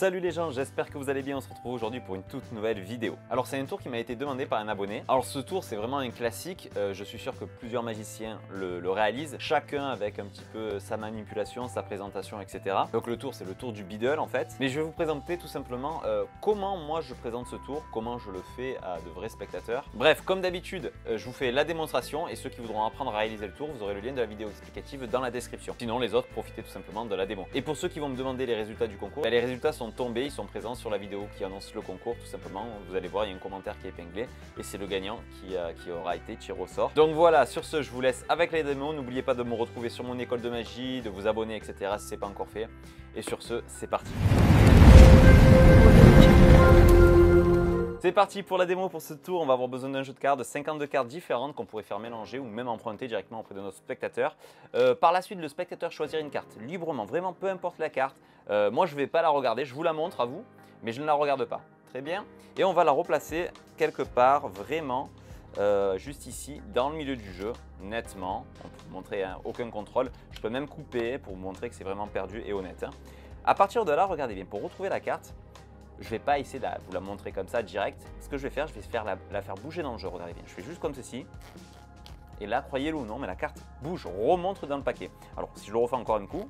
Salut les gens, j'espère que vous allez bien, on se retrouve aujourd'hui pour une toute nouvelle vidéo. Alors c'est un tour qui m'a été demandé par un abonné. Alors ce tour c'est vraiment un classique, je suis sûr que plusieurs magiciens le réalisent, chacun avec un petit peu sa manipulation, sa présentation, etc. Donc le tour c'est le tour du Beadle en fait. Mais je vais vous présenter tout simplement comment moi je présente ce tour, comment je le fais à de vrais spectateurs. Bref, comme d'habitude, je vous fais la démonstration et ceux qui voudront apprendre à réaliser le tour, vous aurez le lien de la vidéo explicative dans la description. Sinon les autres, profitez tout simplement de la démo. Et pour ceux qui vont me demander les résultats du concours, les résultats sont tombés, ils sont présents sur la vidéo qui annonce le concours tout simplement. Vous allez voir, il y a un commentaire qui est épinglé et c'est le gagnant qui aura été tiré au sort. Donc voilà, sur ce, je vous laisse avec les démos. N'oubliez pas de me retrouver sur mon école de magie, de vous abonner, etc. si ce n'est pas encore fait. Et sur ce, c'est parti. C'est parti pour la démo. Pour ce tour, on va avoir besoin d'un jeu de cartes, de 52 cartes différentes qu'on pourrait faire mélanger ou même emprunter directement auprès de notre spectateur. Par la suite, le spectateur choisira une carte librement, vraiment peu importe la carte. Moi, je ne vais pas la regarder, je vous la montre à vous, mais je ne la regarde pas. Très bien. Et on va la replacer quelque part, vraiment, juste ici, dans le milieu du jeu, nettement. On peut vous montrer aucun contrôle. Je peux même couper pour vous montrer que c'est vraiment perdu et honnête. À partir de là, regardez bien, pour retrouver la carte, je ne vais pas essayer de vous la montrer comme ça direct. Ce que je vais faire, je vais la faire bouger dans le jeu. Regardez bien, je fais juste comme ceci. Et là, croyez-le ou non, mais la carte bouge, remonte dans le paquet. Alors, si je le refais encore un coup.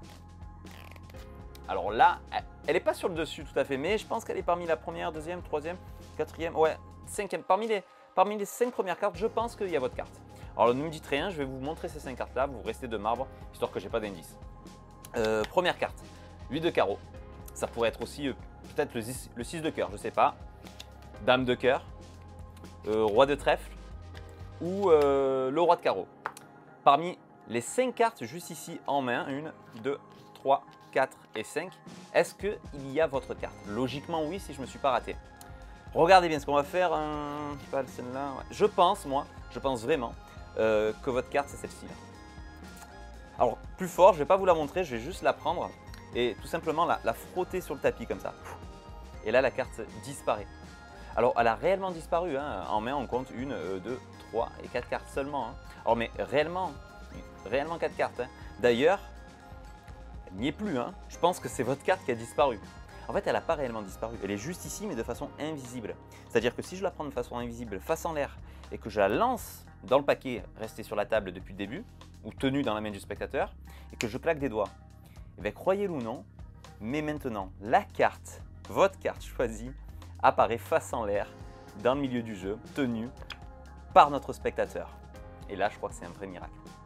Alors là, elle n'est pas sur le dessus tout à fait, mais je pense qu'elle est parmi la première, deuxième, troisième, quatrième, ouais, cinquième. Parmi les 5 premières cartes, je pense qu'il y a votre carte. Alors, ne me dites rien, je vais vous montrer ces 5 cartes-là. Vous restez de marbre, histoire que je n'ai pas d'indice. Première carte, 8 de carreau. Ça pourrait être aussi peut-être le 6 de cœur, je ne sais pas. Dame de cœur, roi de trèfle ou le roi de carreau. Parmi les 5 cartes juste ici en main, 1, 2, 3, 4 et 5, est-ce qu'il y a votre carte? Logiquement oui, si je ne me suis pas raté. Regardez bien ce qu'on va faire. Je sais pas, celle-là. Ouais. Je pense vraiment que votre carte c'est celle-ci. Alors plus fort, je ne vais pas vous la montrer, je vais juste la prendre et tout simplement la frotter sur le tapis comme ça. Et là la carte disparaît. Alors elle a réellement disparu, hein. En main on compte 1, 2, 3 et 4 cartes seulement. Hein. Alors mais réellement 4 cartes. Hein. D'ailleurs, elle n'y est plus. Hein. Je pense que c'est votre carte qui a disparu. En fait elle n'a pas réellement disparu, elle est juste ici mais de façon invisible. C'est-à-dire que si je la prends de façon invisible, face en l'air, et que je la lance dans le paquet resté sur la table depuis le début, ou tenu dans la main du spectateur, et que je claque des doigts, et bien croyez-le ou non, mais maintenant la carte, votre carte choisie, apparaît face en l'air dans le milieu du jeu, tenue par notre spectateur. Et là je crois que c'est un vrai miracle.